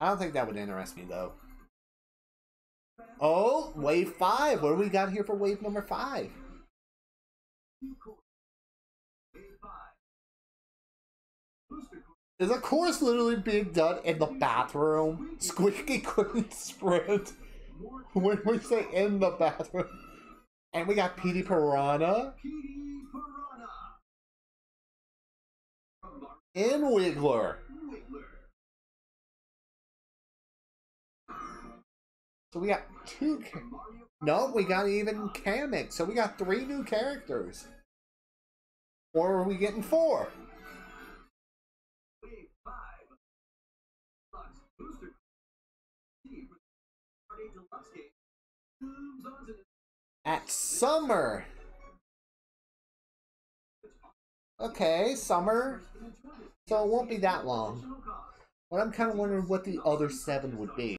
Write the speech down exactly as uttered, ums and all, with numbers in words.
I don't think that would interest me, though. Oh, wave five. What do we got here for wave number five? Is a course literally being done in the bathroom? Squeaky couldn't sprint. When we say in the bathroom. And we got P D Piranha. In Wiggler. So we got two. No, we got even Kamek. So we got three new characters. Or are we getting four? At summer. Okay, summer. So it won't be that long. But I'm kind of wondering what the other seven would be.